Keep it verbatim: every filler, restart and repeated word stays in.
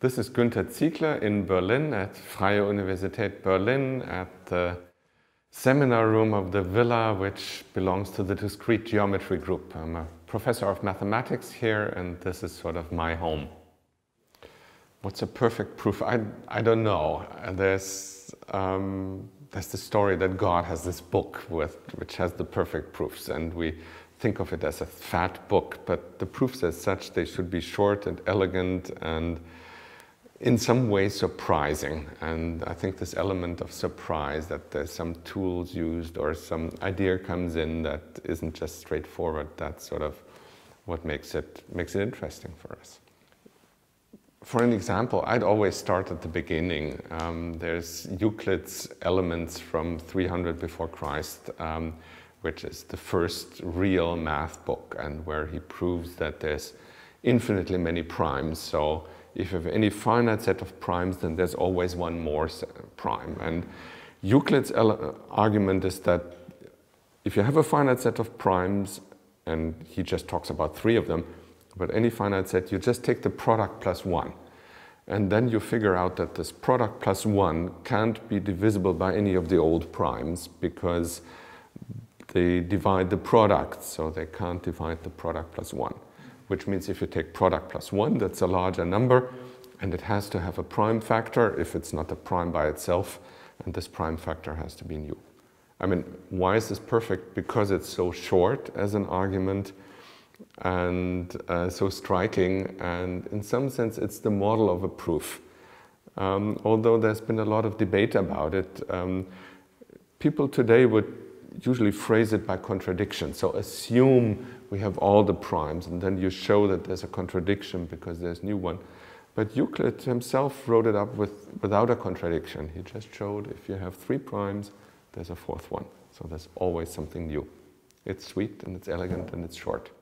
This is Günter Ziegler in Berlin at Freie Universität Berlin at the seminar room of the villa which belongs to the discrete geometry group. I'm a professor of mathematics here and this is sort of my home. What's a perfect proof? I, I don't know. There's, um, there's the story that God has this book with, which has the perfect proofs, and we think of it as a fat book, but the proofs as such, they should be short and elegant and in some way surprising. And I think this element of surprise, that there's some tools used or some idea comes in that isn't just straightforward, that's sort of what makes it, makes it interesting for us. For an example, I'd always start at the beginning. Um, there's Euclid's Elements from three hundred before Christ, um, which is the first real math book, and where he proves that there's infinitely many primes. So if you have any finite set of primes, then there's always one more prime. And Euclid's argument is that if you have a finite set of primes, and he just talks about three of them, but any finite set, you just take the product plus one. And then you figure out that this product plus one can't be divisible by any of the old primes because they divide the product, so they can't divide the product plus one. Which means if you take product plus one, that's a larger number, and it has to have a prime factor if it's not a prime by itself, and this prime factor has to be nu. I mean, why is this perfect? Because it's so short as an argument and uh, so striking, and in some sense it's the model of a proof. Um, although there's been a lot of debate about it, um, people today would usually phrase it by contradiction. So assume we have all the primes, and then you show that there's a contradiction because there's new one. But Euclid himself wrote it up with, without a contradiction. He just showed if you have three primes, there's a fourth one. So there's always something new. It's sweet and it's elegant and it's short.